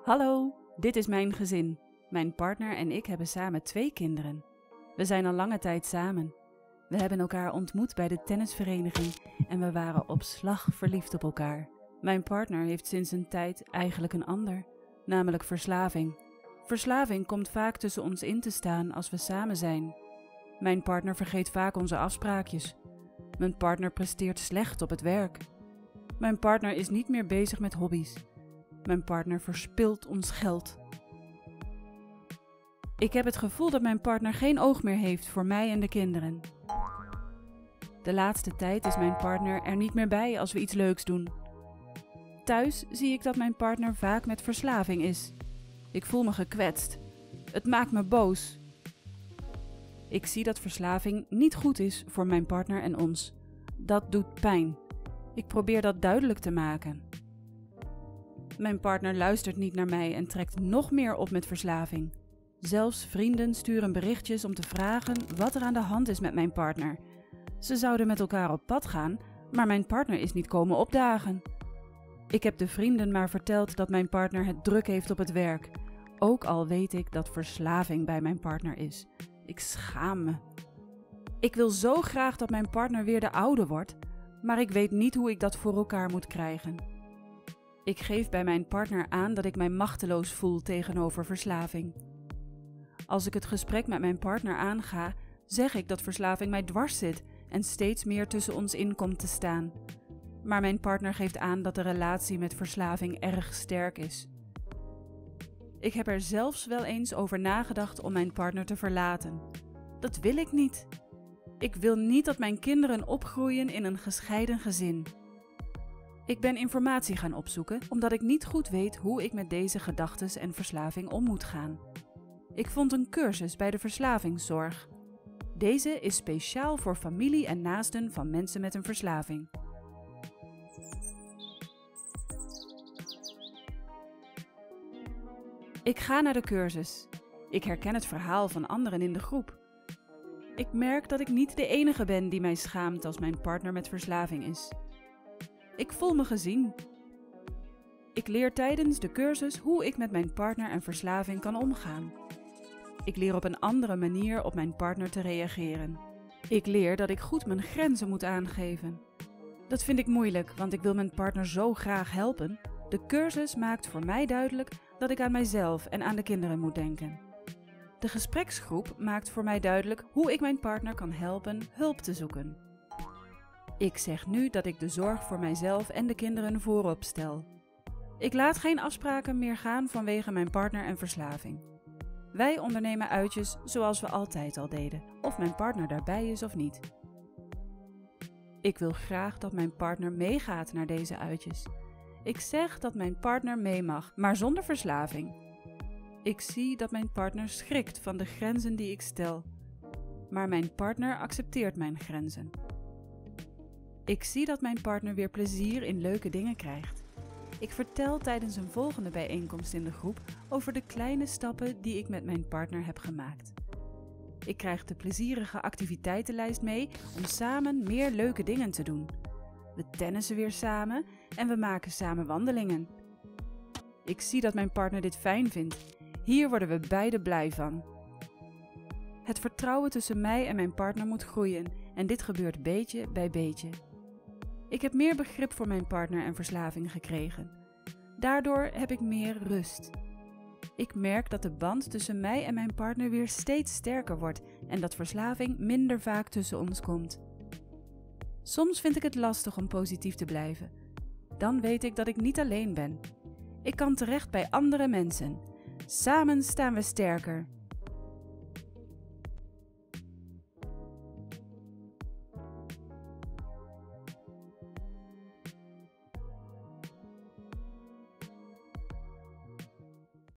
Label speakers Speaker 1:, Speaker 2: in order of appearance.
Speaker 1: Hallo, dit is mijn gezin. Mijn partner en ik hebben samen 2 kinderen. We zijn al lange tijd samen. We hebben elkaar ontmoet bij de tennisvereniging en we waren op slag verliefd op elkaar. Mijn partner heeft sinds een tijd eigenlijk een ander, namelijk verslaving. Verslaving komt vaak tussen ons in te staan als we samen zijn. Mijn partner vergeet vaak onze afspraakjes. Mijn partner presteert slecht op het werk. Mijn partner is niet meer bezig met hobby's. Mijn partner verspilt ons geld. Ik heb het gevoel dat mijn partner geen oog meer heeft voor mij en de kinderen. De laatste tijd is mijn partner er niet meer bij als we iets leuks doen. Thuis zie ik dat mijn partner vaak met verslaving is. Ik voel me gekwetst. Het maakt me boos. Ik zie dat verslaving niet goed is voor mijn partner en ons. Dat doet pijn. Ik probeer dat duidelijk te maken. Mijn partner luistert niet naar mij en trekt nog meer op met verslaving. Zelfs vrienden sturen berichtjes om te vragen wat er aan de hand is met mijn partner. Ze zouden met elkaar op pad gaan, maar mijn partner is niet komen opdagen. Ik heb de vrienden maar verteld dat mijn partner het druk heeft op het werk. Ook al weet ik dat verslaving bij mijn partner is. Ik schaam me. Ik wil zo graag dat mijn partner weer de oude wordt, maar ik weet niet hoe ik dat voor elkaar moet krijgen. Ik geef bij mijn partner aan dat ik mij machteloos voel tegenover verslaving. Als ik het gesprek met mijn partner aanga, zeg ik dat verslaving mij dwars zit en steeds meer tussen ons in komt te staan. Maar mijn partner geeft aan dat de relatie met verslaving erg sterk is. Ik heb er zelfs wel eens over nagedacht om mijn partner te verlaten. Dat wil ik niet. Ik wil niet dat mijn kinderen opgroeien in een gescheiden gezin. Ik ben informatie gaan opzoeken omdat ik niet goed weet hoe ik met deze gedachtes en verslaving om moet gaan. Ik vond een cursus bij de verslavingszorg. Deze is speciaal voor familie en naasten van mensen met een verslaving. Ik ga naar de cursus. Ik herken het verhaal van anderen in de groep. Ik merk dat ik niet de enige ben die mij schaamt als mijn partner met verslaving is. Ik voel me gezien. Ik leer tijdens de cursus hoe ik met mijn partner en verslaving kan omgaan. Ik leer op een andere manier op mijn partner te reageren. Ik leer dat ik goed mijn grenzen moet aangeven. Dat vind ik moeilijk, want ik wil mijn partner zo graag helpen. De cursus maakt voor mij duidelijk dat ik aan mijzelf en aan de kinderen moet denken. De gespreksgroep maakt voor mij duidelijk hoe ik mijn partner kan helpen hulp te zoeken. Ik zeg nu dat ik de zorg voor mijzelf en de kinderen voorop stel. Ik laat geen afspraken meer gaan vanwege mijn partner en verslaving. Wij ondernemen uitjes zoals we altijd al deden, of mijn partner daarbij is of niet. Ik wil graag dat mijn partner meegaat naar deze uitjes. Ik zeg dat mijn partner mee mag, maar zonder verslaving. Ik zie dat mijn partner schrikt van de grenzen die ik stel. Maar mijn partner accepteert mijn grenzen. Ik zie dat mijn partner weer plezier in leuke dingen krijgt. Ik vertel tijdens een volgende bijeenkomst in de groep over de kleine stappen die ik met mijn partner heb gemaakt. Ik krijg de plezierige activiteitenlijst mee om samen meer leuke dingen te doen. We tennissen weer samen en we maken samen wandelingen. Ik zie dat mijn partner dit fijn vindt. Hier worden we beide blij van. Het vertrouwen tussen mij en mijn partner moet groeien en dit gebeurt beetje bij beetje. Ik heb meer begrip voor mijn partner en verslaving gekregen. Daardoor heb ik meer rust. Ik merk dat de band tussen mij en mijn partner weer steeds sterker wordt en dat verslaving minder vaak tussen ons komt. Soms vind ik het lastig om positief te blijven. Dan weet ik dat ik niet alleen ben. Ik kan terecht bij andere mensen. Samen staan we sterker.